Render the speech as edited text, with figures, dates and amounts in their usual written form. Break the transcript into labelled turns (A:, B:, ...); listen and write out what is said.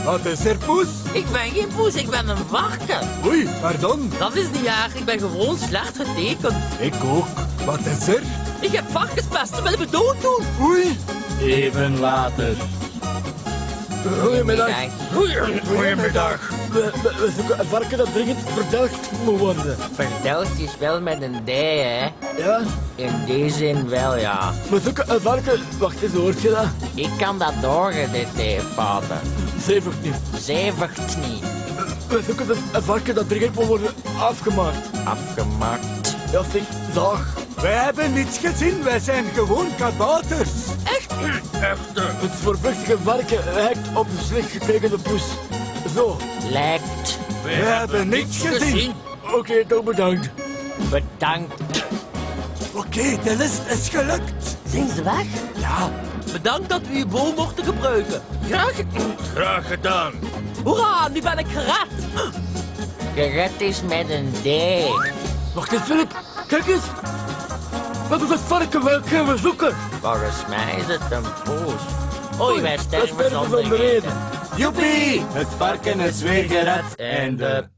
A: Wat is er, poes?
B: Ik ben geen poes, ik ben een varken.
A: Oei, pardon.
B: Dat is niet erg, ik ben gewoon slecht getekend.
A: Ik ook. Wat is er?
B: Ik heb varkenspest, wil je me dood doen?
A: Oei.
C: Even later.
D: Goedemiddag.
A: Goedemiddag.
D: We zoeken een varken dat dringend verdelgd moet worden.
B: Verdelgd is wel met een D, hè?
D: Ja?
B: In die zin wel, ja.
D: We zoeken een varken... Wacht eens, hoort je dat?
B: Ik kan dat doorgaan, dit vader.
D: Zeevert niet.
B: Zevert niet.
D: We zoeken een varken dat dringend moet worden afgemaakt.
B: Afgemaakt.
D: Ja, zeg, zaag.
A: Wij hebben niets gezien, wij zijn gewoon kabouters.
B: Echt?
D: Het voorvluchtige varken hekt op een slecht getekende poes. Zo.
B: Lijkt.
A: We hebben niets gezien.
D: Oké, toch bedankt.
B: Bedankt.
A: Oké, de list is gelukt.
B: Zijn ze weg?
A: Ja.
B: Bedankt dat we uw boom mochten gebruiken.
C: Graag gedaan.
B: Hoera, nu ben ik gered. Gered is met een D.
D: Wacht eens, Philip. Kijk eens. Wat is dat varken? Welk gaan we zoeken?
B: Volgens mij is het een poes. Oei, wij
D: we
B: sterven
D: sterven
B: zonder
D: zonder
B: eten.
D: eten.
A: Joepie.
C: Het varken is weer gered.
B: En de